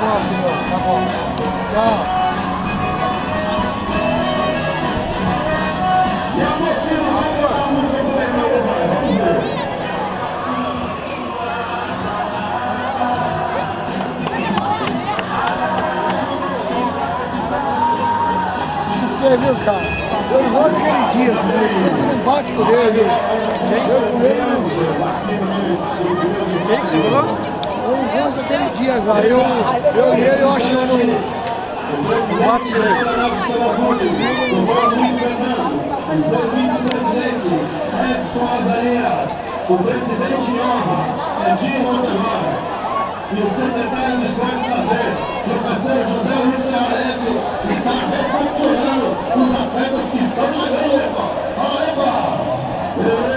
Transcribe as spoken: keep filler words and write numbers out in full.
bom, filho. Tá bom. Tchau. E a torcida vai levar a música pro Bernardo Vaz. Vamos ver. Você viu, cara? Eu não gosto daquele dia. Não bate com ele. Eu com ele não. Quem que segurou? Eu não gosto daquele dia, cara. Eu, eu e ele, eu acho que eu não. Não bate direito. O presidente de honra é Dinho Montemar e o secretário de Esportes Lazer, professor José Luiz Carrete, está recepcionando os atletas que estão chegando. Epa! Epa!